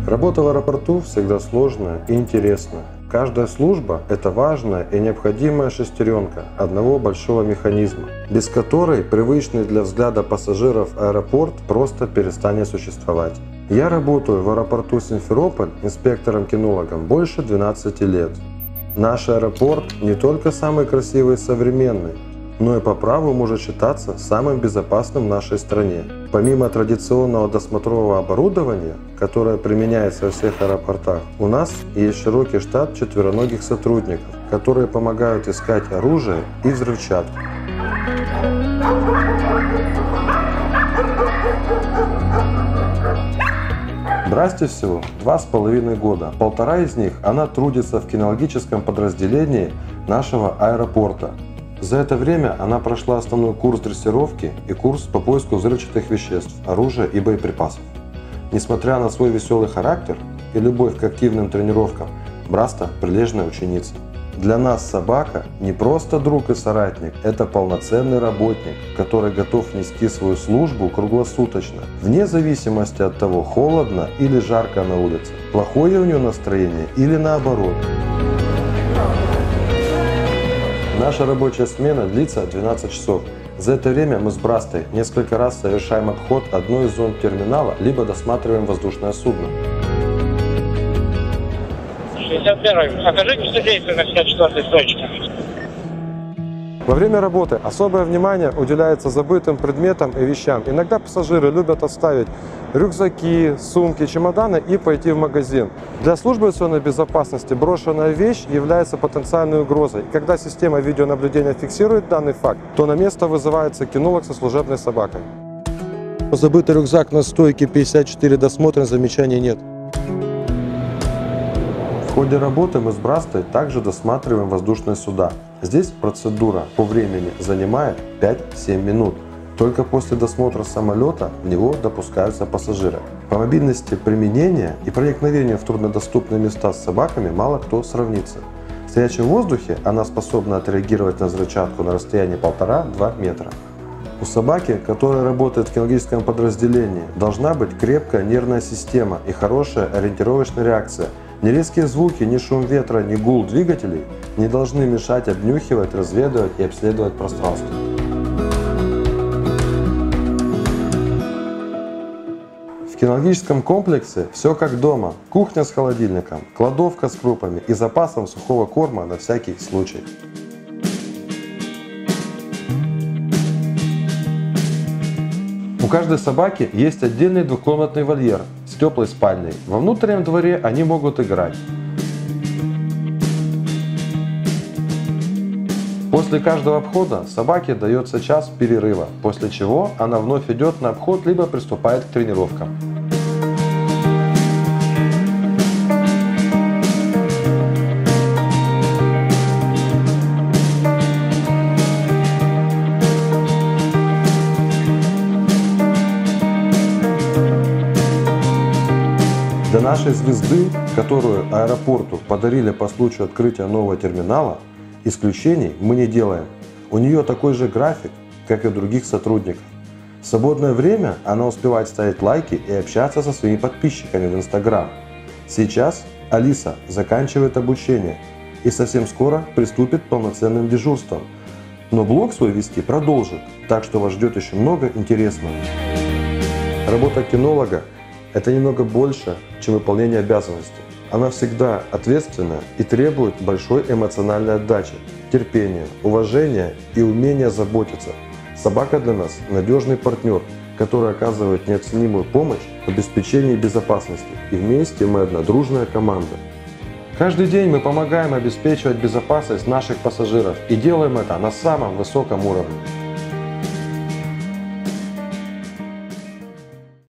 Работа в аэропорту всегда сложная и интересная. Каждая служба – это важная и необходимая шестеренка одного большого механизма, без которой привычный для взгляда пассажиров аэропорт просто перестанет существовать. Я работаю в аэропорту Симферополь инспектором-кинологом больше 12 лет. Наш аэропорт не только самый красивый и современный, но и по праву может считаться самым безопасным в нашей стране. Помимо традиционного досмотрового оборудования, которое применяется во всех аэропортах, у нас есть широкий штат четвероногих сотрудников, которые помогают искать оружие и взрывчатку. Брасте всего 2,5 года. 1,5 из них она трудится в кинологическом подразделении нашего аэропорта. За это время она прошла основной курс дрессировки и курс по поиску взрывчатых веществ, оружия и боеприпасов. Несмотря на свой веселый характер и любовь к активным тренировкам, Браста – прилежная ученица. Для нас собака не просто друг и соратник, это полноценный работник, который готов нести свою службу круглосуточно, вне зависимости от того, холодно или жарко на улице, плохое у нее настроение или наоборот. Наша рабочая смена длится 12 часов. За это время мы с Брастой несколько раз совершаем обход одной из зон терминала, либо досматриваем воздушное судно. 61-й. Окажите содействие на 64-й точке. Во время работы особое внимание уделяется забытым предметам и вещам. Иногда пассажиры любят оставить рюкзаки, сумки, чемоданы и пойти в магазин. Для службы авиационной безопасности брошенная вещь является потенциальной угрозой. И когда система видеонаблюдения фиксирует данный факт, то на место вызывается кинолог со служебной собакой. Забытый рюкзак на стойке 54 досмотрен, замечаний нет. В ходе работы мы с Брастой также досматриваем воздушные суда. Здесь процедура по времени занимает 5-7 минут. Только после досмотра самолета в него допускаются пассажиры. По мобильности применения и проникновению в труднодоступные места с собаками мало кто сравнится. В стоячем воздухе она способна отреагировать на взрывчатку на расстоянии 1,5-2 метра. У собаки, которая работает в кинологическом подразделении, должна быть крепкая нервная система и хорошая ориентировочная реакция. Ни резкие звуки, ни шум ветра, ни гул двигателей не должны мешать обнюхивать, разведывать и обследовать пространство. В кинологическом комплексе все как дома. Кухня с холодильником, кладовка с крупами и запасом сухого корма на всякий случай. У каждой собаки есть отдельный двухкомнатный вольер с теплой спальней. Во внутреннем дворе они могут играть. После каждого обхода собаке дается час перерыва, после чего она вновь идет на обход либо приступает к тренировкам. Для нашей звезды, которую аэропорту подарили по случаю открытия нового терминала, исключений мы не делаем. У нее такой же график, как и у других сотрудников. В свободное время она успевает ставить лайки и общаться со своими подписчиками в Instagram. Сейчас Алиса заканчивает обучение и совсем скоро приступит к полноценным дежурствам. Но блог свой вести продолжит, так что вас ждет еще много интересного. Работа кинолога – это немного больше, чем выполнение обязанностей. Она всегда ответственна и требует большой эмоциональной отдачи, терпения, уважения и умения заботиться. Собака для нас – надежный партнер, который оказывает неоценимую помощь в обеспечении безопасности. И вместе мы одна дружная команда. Каждый день мы помогаем обеспечивать безопасность наших пассажиров и делаем это на самом высоком уровне.